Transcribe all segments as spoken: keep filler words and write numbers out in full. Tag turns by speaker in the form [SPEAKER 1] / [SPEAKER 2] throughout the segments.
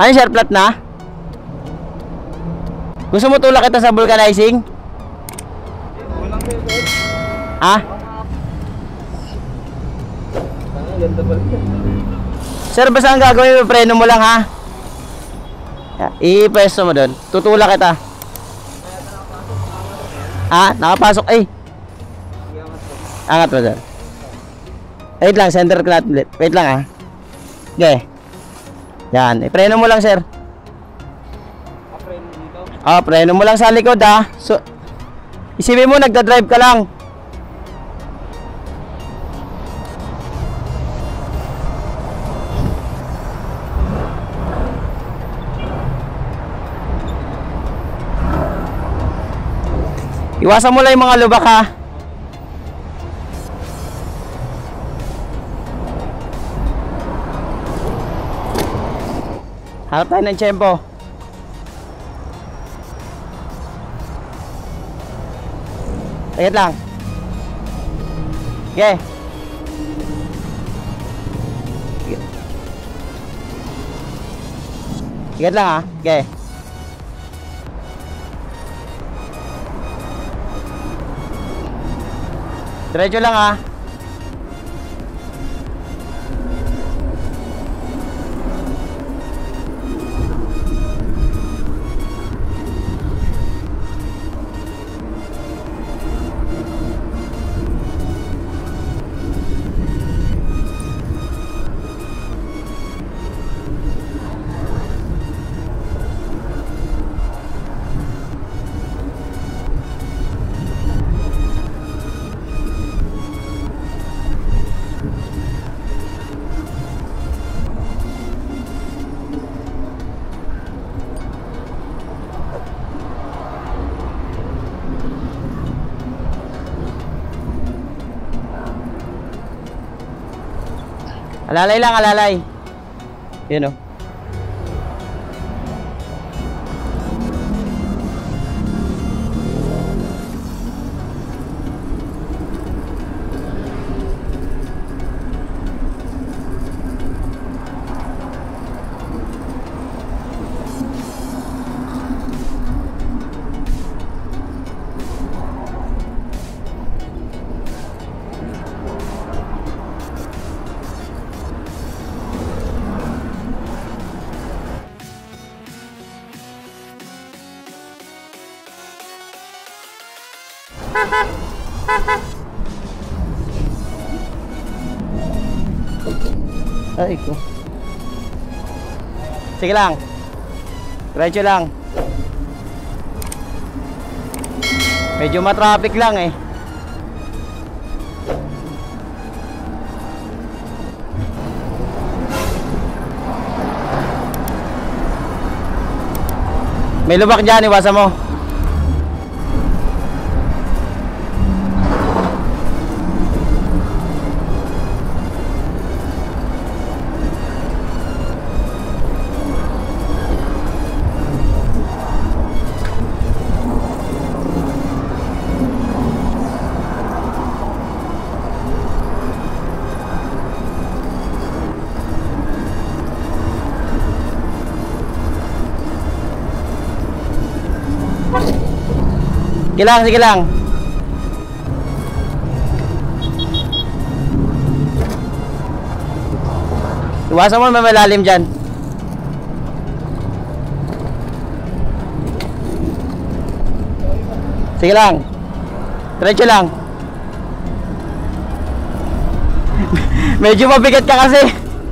[SPEAKER 1] Ano sir, flat na? Gusto mo tulak kita sa vulcanizing? Ha? Sir, basta ang gagawin mo, preno mo lang ha. I-pesto mo doon. Tutulak kita. Ha? Nakapasok. Ay. Angat mo sir. Wait lang, center clutch. Wait lang ha. Okay. Yan, i-preno mo lang sir. Ah, preno mo lang sa likod ha. So, isipin mo, nagda-drive ka lang. Iwasan mo lang yung mga lubak ha. Hanap tayo ng tiyempo. Tingit lang. Okay. Tingit lang ha. Okay. Diretso lang ha. Alalay lang, alalay. Yun o. Ay ko. Sige lang. Diretso lang. Medyo ma-traffic lang eh. May lubak dyan, iwasan mo. Sige lang, sige lang. Iwasan mo, may malalim dyan. Sige lang. Diretso lang. Medyo mabigat ka kasi.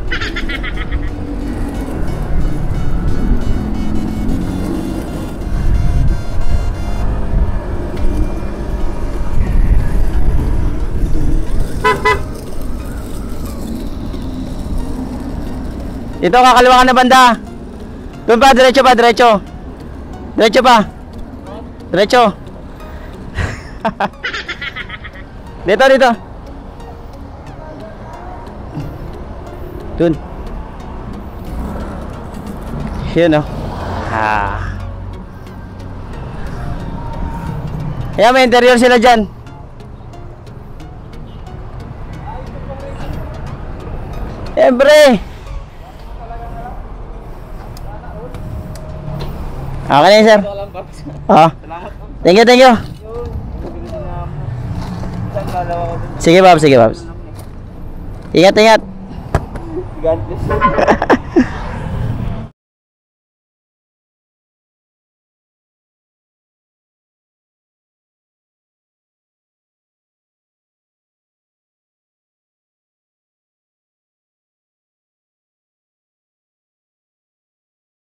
[SPEAKER 1] Ito, kakaliwa ka na banda. Doon pa, diretso pa, diretso. Diretso pa. Diretso. Dito, dito. Doon. Yun o. Ah. Ayan, may interior sila dyan. Siyempre. Okay na yun, sir.
[SPEAKER 2] Ito lang, Pops.
[SPEAKER 1] Oo.
[SPEAKER 2] Salamat, Pops.
[SPEAKER 1] Thank you, thank you.
[SPEAKER 2] Yun. Bibili na ako. Isang dalawa ko din.
[SPEAKER 1] Sige, Pops, sige, Pops. Ingat, ingat.
[SPEAKER 2] God bless you.